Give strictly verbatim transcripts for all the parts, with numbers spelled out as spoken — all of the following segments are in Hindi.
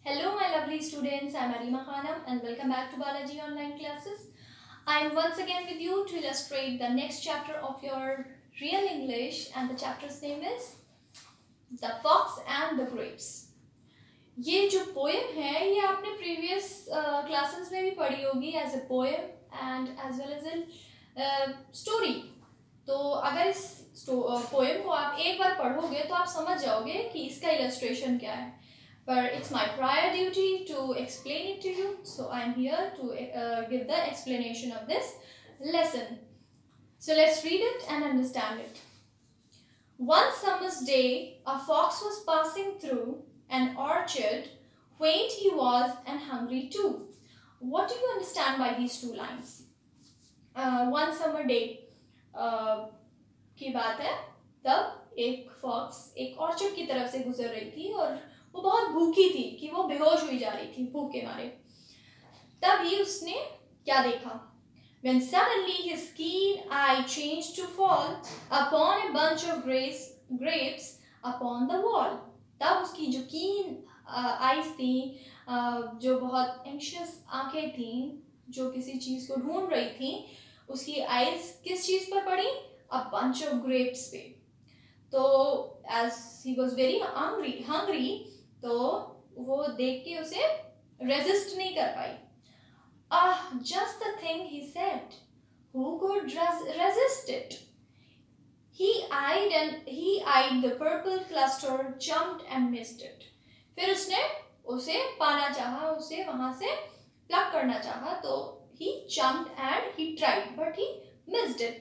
Hello my lovely students, I am Arima Khanam and welcome back to Balaji Online Classes. I am once again with you to illustrate the next chapter of your real English, and the chapter's name is The Fox and the Grapes. ये जो poem है ये आपने previous uh, classes में भी पढ़ी होगी as a poem and as well as a uh, story. तो अगर इस poem को आप एक बार पढ़ोगे तो आप समझ जाओगे कि इसका illustration क्या है. But it's my prior duty to explain it to you, so I'm here to uh, give the explanation of this lesson. So let's read it and understand it. One summer's day, a fox was passing through an orchard. Quaint he was and hungry too. What do you understand by these two lines? Uh, one summer day uh, की बात है, तब एक fox एक orchard की तरफ से गुजर रही थी और वो बहुत भूखी थी कि वो बेहोश हुई जा रही थी भूख के मारे. तभी उसने क्या देखा? When suddenly his keen eye changed to fall upon a bunch of grapes, grapes upon the wall. तब उसकी जो keen eyes थी, जो बहुत anxious आंखें थी, जो किसी चीज को ढूंढ रही थी, उसकी eyes किस चीज पर पड़ी? A bunch of grapes पे. तो as he was very hungry, hungry तो वो देख के उसे resist नहीं कर पाई. Ah, just the thing, he said. Who could resist it? He eyed and he eyed the purple cluster, jumped and missed it. फिर उसने उसे पाना चाहा, उसे वहां से pluck करना चाहा, तो he jumped and he tried, but he missed it.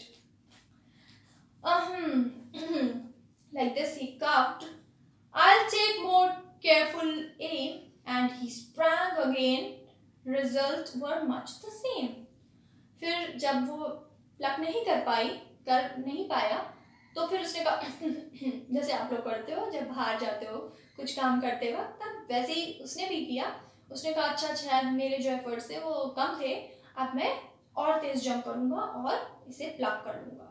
Um, like this he coughed. I'll take more careful aim, and he sprang again. Result were much the same. फिर जब वो प्लक नहीं कर पाई कर नहीं पाया तो फिर उसने कहा जैसे आप लोग करते हो जब बाहर जाते हो कुछ काम करते वक्त, तब वैसे ही उसने भी किया. उसने कहा अच्छा शायद मेरे जो एफर्ट्स थे वो कम थे, अब मैं और तेज जंप करूंगा और इसे प्लक कर लूंगा.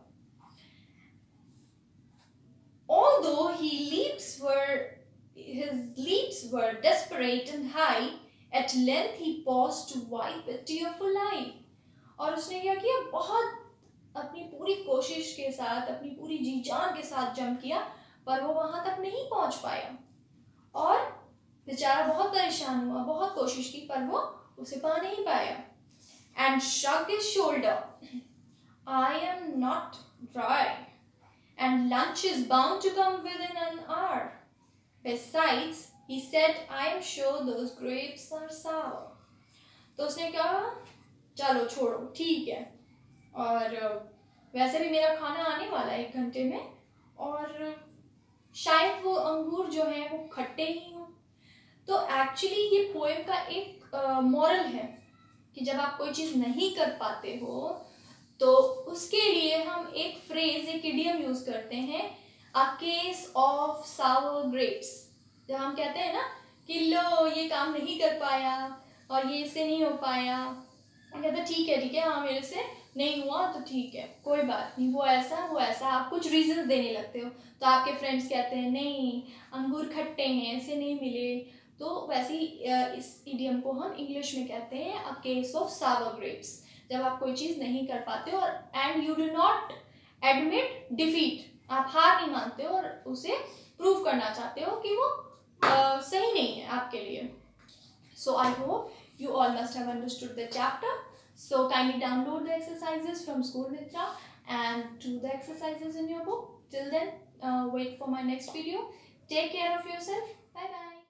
Although he leaps were his leaps were desperate and high, at length he paused to wipe a tearful eye. और उसने क्या किया? बहुत अपनी पूरी कोशिश के साथ, अपनी पूरी जी जान के साथ जंप किया, पर वो वहां तक नहीं पहुंच पाया और बेचारा बहुत परेशान हुआ. बहुत कोशिश की पर वो उसे पा नहीं पाया. And shrugged his shoulder. I am not dry, and lunch is bound to come within an hour. Besides, he said, I am sure those grapes are sour. तो उसने कहा चलो छोड़ो ठीक है, और वैसे भी मेरा खाना आने वाला है एक घंटे में और शायद वो अंगूर जो है वो खट्टे ही हों. तो एक्चुअली ये पोएम का एक मॉरल uh, है कि जब आप कोई चीज़ नहीं कर पाते हो तो उसके लिए हम एक फ्रेज, एक इडियम यूज करते हैं, a case of sour grapes. जब हम कहते हैं ना कि लो ये काम नहीं कर पाया और ये इससे नहीं हो पाया, हम कहते हैं ठीक है ठीक है हाँ मेरे से नहीं हुआ तो ठीक है कोई बात नहीं, वो ऐसा वो ऐसा, आप कुछ रीजन देने लगते हो. तो आपके फ्रेंड्स कहते हैं नहीं अंगूर खट्टे हैं ऐसे नहीं मिले, तो वैसे ही इस इडियम को हम इंग्लिश में कहते हैं a case of sour grapes. जब आप कोई चीज़ नहीं कर पाते हो और and you do not admit defeat, आप हार नहीं मानते हो और उसे प्रूव करना चाहते हो कि वो uh, सही नहीं है आपके लिए. So I hope you all must have understood the chapter. So kindly download the exercises from School Mitra and do the exercises in your book. Till then, uh, wait for my next video. Take care of yourself. Bye bye.